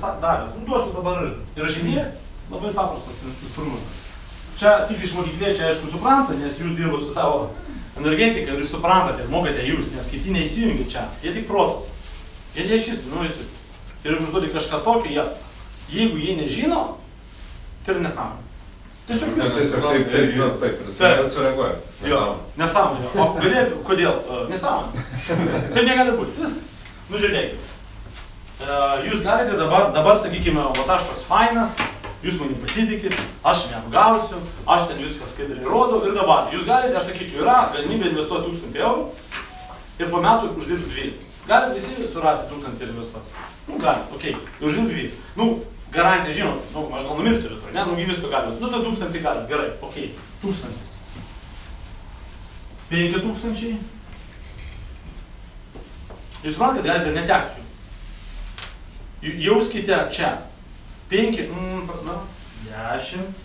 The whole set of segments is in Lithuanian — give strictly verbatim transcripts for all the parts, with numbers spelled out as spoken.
davęs. Nu, duosiu dabar įrašinėje, labai paprastas instrumentas. Čia tik iš mokyklė, čia aišku supranta, nes jūs dirbo su savo energetika ir jūs suprantate, mokate jūs, nes kiti neįsijungia čia. Jie tik protas. Jie neišvysti, nu, ir užduodi kažką tokio, jie, jeigu jie nežino, tai yra nesąmonė. Tiesiog viskas. Taip, taip, taip, taip, taip, sureaguoja. Jo, nesąmonė. O galėtų, kodėl? Nesąmonė. Taip negali būti, viskas. Nu, žiūrėkit. Jūs galite dabar, dabar, sakykime, vat aš toks fainas, jūs manim pasitikit, aš neapgausiu, aš ten viskas skaidriai rodau ir dabar. Jūs galite, aš sakyčiau, yra galimybė investuoti tūkstantį eurų ir po metų uždirbti dviejų. Galite visi surasti tūkstantį ir investuoti. Nu, galite, okei, okay. Uždirbti dviejų. Nu, garantija, žinot, nu, aš gal numirsiu rytoj, ne, nu, visko galite. Nu, tai tūkstantį galite, gerai, okei, okay. Tūkstantis. Penki tūkstančiai. Jūs man, kad galite netekti. Jauskite čia. Penki, mm, na, dešimt.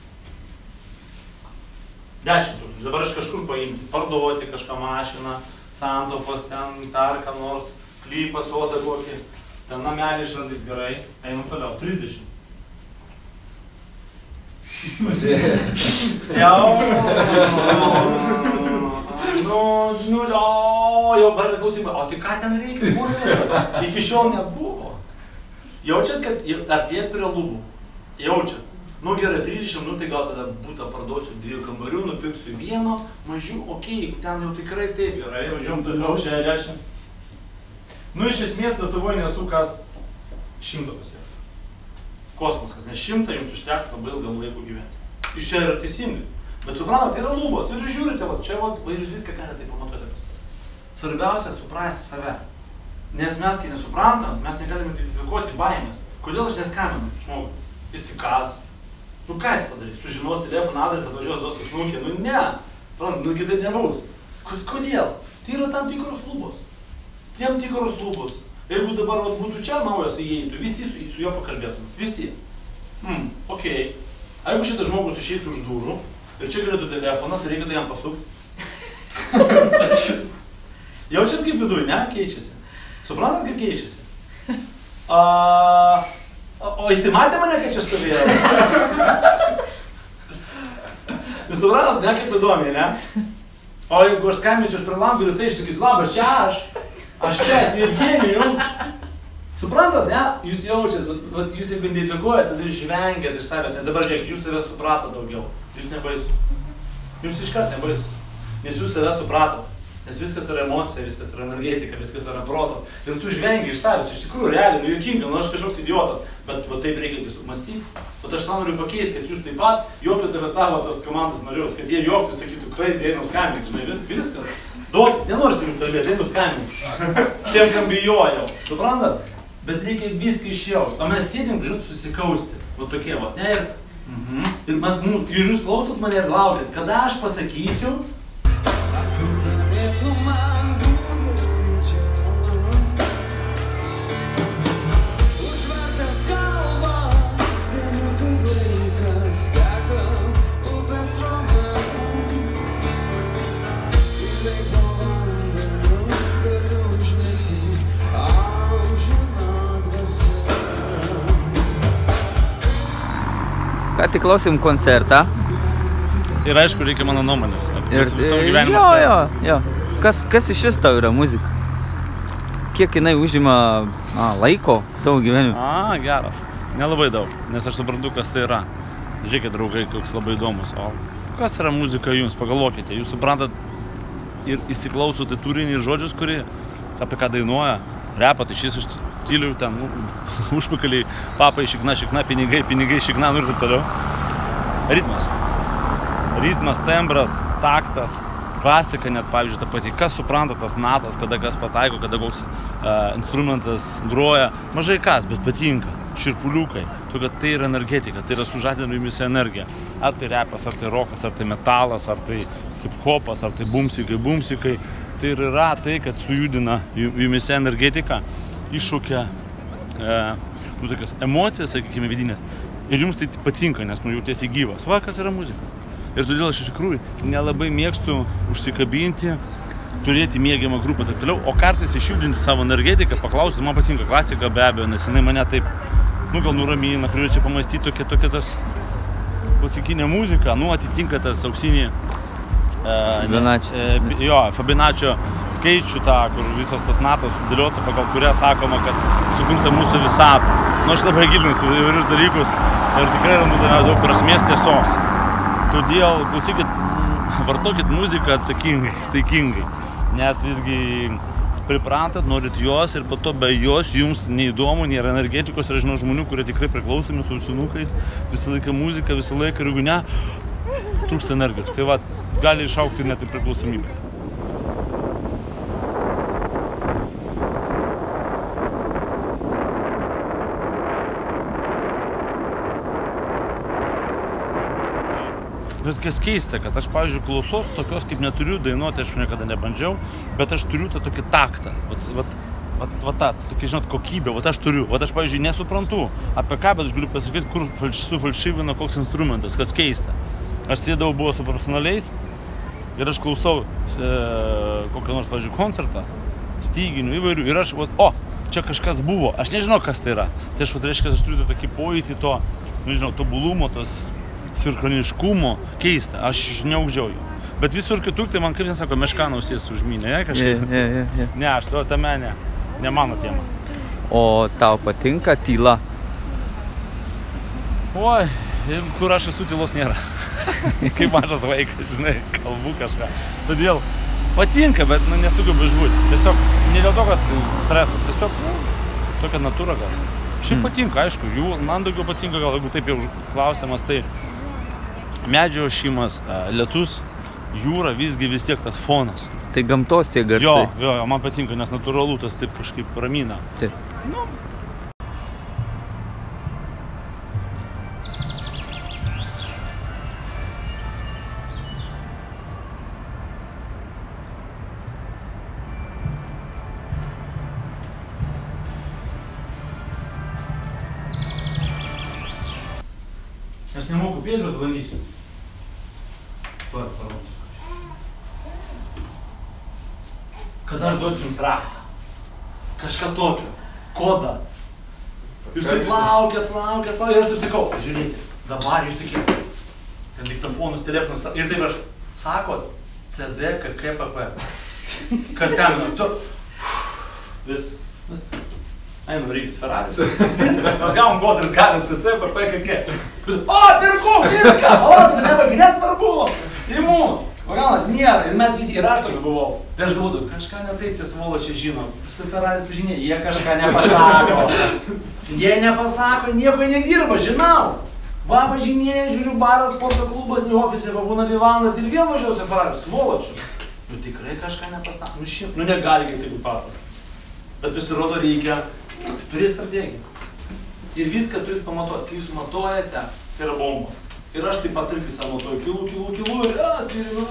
Dešimt tūkstančių. Dabar aš kažkur paimti, parduoti kažką mašiną, santaupas, ten dar ką nors, sklypą, sodą kokį, ten namelį išradyti gerai. Einam toliau. trisdešimt. Jau. Nu, nu, o, jau pradeda klausimą. O tai ką ten reikia? Kur iki šiol nebuvo. Jaučiat, kad artėjat prie lubų? Jaučiat. Nu gerai, trisdešimt minutai gal tada būtą parduosiu dviejų kambarių, nupirksiu vieno, mažiau, okei, ten jau tikrai taip gerai, važiuom toliau šešiasdešimt. Nu iš esmės Lietuvoje nesu kas šimto pasiekti. Kosmosas, nes šimtą jums užteks labai ilgam laikų gyventi. Iš čia yra teisingai. Bet suprantat, tai yra lubos ir jūs žiūrite, va, čia va, va, jūs viską galite tai pamatuoti apie save. Svarbiausia suprasti save. Nes mes, kai nesuprantam, mes negalime identifikuoti baimės. Kodėl aš neskambinu žmogui? Jis įkas. Nu ką jis padarys? Sužinos telefoną adresą, atvažiuos duos įsmūkį. Nu ne. Prantat, nu kitaip nebus. Kodėl? Tai yra tam tikros lubos. Tiem tikros lubos. Jeigu dabar vat, būtų čia naujas įeitų, visi su, su juo pakalbėtume. Visi. Hmm, okei. Okay. A jeigu šitas žmogus išeitų už durų ir čia galėtų telefonas, reikėtų jam pasukti. Jaučiat kaip viduj, ne? Keičiasi. Suprantat, kaip keičiasi? A, o jisai matė mane, kai čia stovėjo? Jūs suprantat, ne, kaip įdomiai, ne? O jeigu aš skambinsiu iš prie langų ir jisai išsakys, labas, čia aš, aš čia esu Evgenijum. Suprantat, ne? Jūs jaučiat, vat, jūs jeigu identifikuojat, tada jūs žvengiat iš savęs, nes dabar žiūrėk, jūs save suprato daugiau. Jūs nebaisu. Jūs iškart nebaisu. Nes jūs save suprato. Nes viskas yra emocija, viskas yra energetika, viskas yra protas. Ir tu žvengi iš savęs, iš tikrųjų, realiai, nu juokinga, nu aš kažkoks idiotas. Bet va, taip reikia tiesiog mąstyti. Bet aš noriu pakeisti, kad jūs taip pat juokit apie savo tos komandos narius, kad jie juoktų, sakytų, crazy, einam skambinti, žinai, vis, viskas. Duokit, nenoriu su jums kalbėti, einam skambinti. Tiem, kam bijojau, suprantat? Bet reikia viską išjausti. O mes sėdim, žinot, susikausti. Va tokie, va, ne, ir... Mhm. Ir, man, nu, ir jūs klausot mane ir laukit, kada aš pasakysiu, ką tik klausėm koncertą. Ir aišku, reikia mano nuomonės. Ir visam gyvenimas. Jo, jo, jo. Kas, kas iš vis tau yra muzika? Kiek jinai užima a, laiko tavo gyvenime? A, geras. Nelabai daug, nes aš suprantu, kas tai yra. Žiūrėkit, draugai, koks labai įdomus. O kas yra muzika jums? Pagalvokite. Jūs suprantat ir įsiklausote turinį ir žodžius, kurį apie ką dainuoja. Repat, iš jis iš tylių, ten, nu, užpakaliai, papai, šikna, šikna, pinigai, pinigai, šikna, nu ir taip toliau. Ritmas. Ritmas, tembras, taktas, klasika net, pavyzdžiui, ta pati, kas supranta tas natas, kada kas pataiko, kada koks uh, instrumentas groja, mažai kas, bet patinka, širpuliukai, tu, kad tai yra energetika, tai yra sužadina jumis energija. Ar tai repas, ar tai rokas, ar tai metalas, ar tai hip-hopas, ar tai bumsikai, bumsikai, tai yra tai, kad sujudina jumis energetika, iššaukia e, nu, tokias emocijas, sakykime, vidinės. Ir jums tai patinka, nes nu, jautiesi gyvas. Va, kas yra muzika. Ir todėl aš iš tikrųjų nelabai mėgstu užsikabinti, turėti mėgiamą grupę taip toliau, o kartais išjudinti savo energetiką, paklausti, man patinka klasika be abejo, nes jinai mane taip nu gal nuramina, priverčia pamastyti tokia, tokia tas klasikinė muzika, nu atitinka tas auksinį Fibonacci. E, jo, Fibonaccio skaičių tą, kur visos tos natos sudėliota, pagal kurią sakoma, kad sukurta mūsų visatą. Nu, aš labai gilinsiu įvairius dalykus ir tikrai randame daug prasmės tiesos. Todėl, klausykit, vartokit muziką atsakingai, staikingai, nes visgi priprantat, norit jos ir po to be jos jums neįdomu, nėra energetikos ir aš žinau žmonių, kurie tikrai priklausomi su ausinukais, visą laiką muzika, visą laiką ir jeigu ne, trūksta energijos. Tai va, gali išaukti net ir priklausomybę. Bet kas keista, kad aš, pavyzdžiui, klausos tokios, kaip neturiu dainuoti, aš niekada nebandžiau, bet aš turiu tą tokį taktą, vat, vat, vat, vat tą, tokį, žinot, kokybę, vat aš turiu, vat aš, pavyzdžiui, nesuprantu apie ką, bet aš galiu pasakyti, kur falš, sufalšyvino koks instrumentas, kas keista. Aš sėdau, buvo su profesionaliais ir aš klausau e, kokią nors, pavyzdžiui, koncertą, styginių įvairių ir aš, vat, o, čia kažkas buvo, aš nežinau, kas tai yra. Tai aš, vat, reiškia, aš turiu tokį pojūtį to, nežinau, tobulumo, tos sinchroniškumo, keista, aš neaugdžiau jų. Bet visur kitur, tai man kaip nesako, meška ausies užmynė, ne, kažkaip? Yeah, yeah, yeah, yeah. Ne, aš to tame ne, ne mano tema. O tau patinka tyla? Oi, kur aš esu, tylos nėra. Kaip mažas vaikas, žinai, kalbu kažką. Todėl patinka, bet nu, nesugebu išbūti. Tiesiog, ne dėl to, kad stresas, tiesiog, nu, tokia natūra gal. Šiaip patinka, aišku, jų, man daugiau patinka, gal jeigu taip jau klausimas, tai medžio ošimas, lietus, jūra, visgi vis tiek tas fonas. Tai gamtos tie garsai. Jo, jo, jo, man patinka, nes natūralu tas taip kažkaip ramina. Taip. Nu. Aš nemoku piešti, bet bandysiu. Tuo parodysiu. Kad aš duosiu jums raktą. Kažką tokio. Kodą. Jūs taip laukiat, laukiat, laukiat. Ir aš taip sakau, žiūrėkit, dabar jūs tokie. Ten diktafonus, telefonus. Ir taip aš sakot, C D K K P P. Kas skambino? Viskas. Viskas. Einam rytis Ferraris. Viskas, mes gavom godris, galim C C P P K K. O, pirku, viską! O, nebagi, nesvarbu! Imu! Pagaunat, nėra. Ir mes visi, ir aš toks buvau. Ir aš galvoju, kažką ne taip, tie svoločiai žino. Su Ferraris važinėja, jie kažką nepasako. Jie nepasako, nieko nedirba, žinau. Va, važinėja, žiūriu, baras, sporto klubas, ne ofise, va būna dvi valandas ir vėl važiuoju su Ferraris, svoločiu. Nu tikrai kažką nepasako. Nu šiaip, nu negali kaip taip paprasta. Bet pasirodo reikia turėti strategiją. Ir viską turit pamatuoti. Kai jūs matuojate, tai yra bomba. Ir aš taip pat irgi savo matuoju. Kilų, kilų, kilų ir atviriu.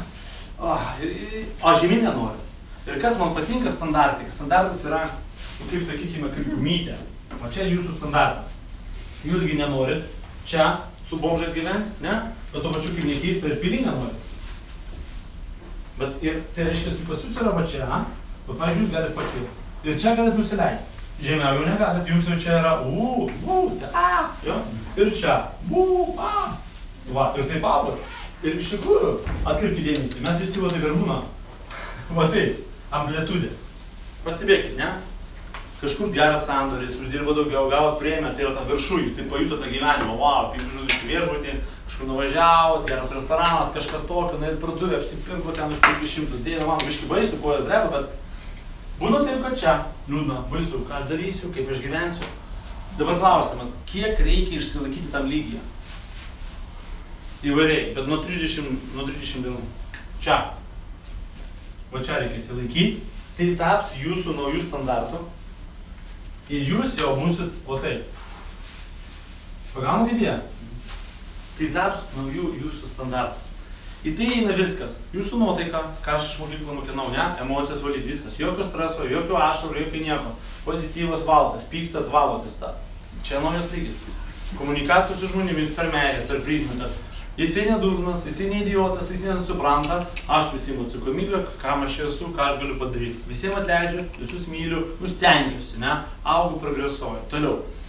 O žemyn nenoriu. Ir kas man patinka standartai. Standartas yra, kaip sakykime, kaip mytė. O čia jūsų standartas. Jūsgi nenorit čia su bomžais gyventi, ne? Bet to pačiu kaip nekeista ir pilį nenorit. Bet ir tai reiškia, pas jūs yra va čia, bet pavyzdžiui, jūs galit pakilti. Ir čia galit nusileisti. Žemiau jau negalit, jums jau čia yra u, u, a, jo. Ir čia u, a. Va, ir taip apat. Ir iš tikrųjų, atkreipkite dėmesį, mes visi va taip ir būna. Va taip, amplitudė. Pastebėkit, ne? Kažkur geras sandoris, uždirba daugiau, gavot premiją, tai yra ta viršų, jūs taip pajutot tą gyvenimą, wow, kaip žinot, iš viešbutį, kažkur nuvažiavot, geras restoranas, kažką tokio, na ir parduotuvė, apsipirkot ten už penkis šimtus, dėlė man biškį baisu, kojas dreba, bet būna taip, kad čia liūdna, baisu, ką aš darysiu, kaip aš gyvensiu. Dabar klausimas, kiek reikia išsilaikyti tam lygyje? Įvairiai, bet nuo trisdešimt dienų. Čia. Va čia reikia išsilaikyti. Tai taps jūsų naujų standartų. Ir jūs jau būsit, o taip. Pagaunat idėją? Tai taps naujų jūsų standartų. Į tai eina viskas. Jūsų nuotaika, ką aš iš mokyklų mokinau, ne? Emocijas valyti, viskas. Jokio streso, jokio ašarų, jokio nieko. Pozityvas valdas, pykstat, valotės tą. Čia naujas lygis. Komunikacijos su žmonėmis per meilės, per prizmę. Jisai nedurnas, jisai neidiotas, jisai nesupranta. Aš prisiimu atsakomybę, kam aš esu, ką aš galiu padaryti. Visiems atleidžiu, visus myliu, nu stengiuosi, ne? Augu, progresuoju. Toliau.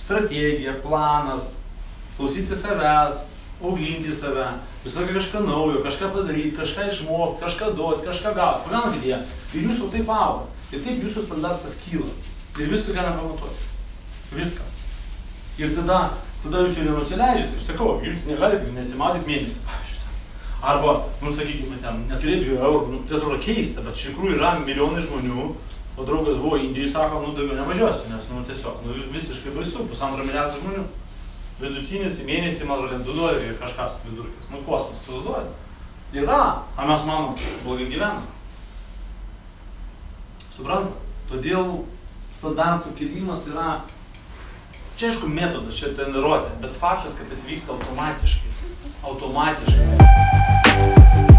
strategija, planas, klausyti savęs, auginti save, visą kažką naujo, kažką padaryti, kažką išmokti, kažką duoti, kažką gauti. Pagaunat idėją. Ir jūs jau taip auga. Ir taip jūsų standartas kyla. Ir viską galime pamatuoti. Viską. Ir tada, tada jūs jau nenusileidžiate. Ir sakau, jūs negalite nesimatyt mėnesį, pavyzdžiui. Arba, nu sakykime, ten neturėti dviejų eurų, nu, tai atrodo keista, bet iš tikrųjų yra milijonai žmonių, o draugas buvo Indijai, sako, nu daugiau nemažiosiu, nes, nu tiesiog, nu visiškai baisu, pusantro milijardo žmonių. Vidutinis į mėnesį, man atrodo, du doleriai ir kažkas vidurkis. Nu, kosmos, suvaizduoja. Yra, a mes manom, blogai gyvenam. Suprantat? Todėl standartų kėlimas yra, čia aišku metodas, čia treniruotė, bet faktas, kad jis vyksta automatiškai. Automatiškai.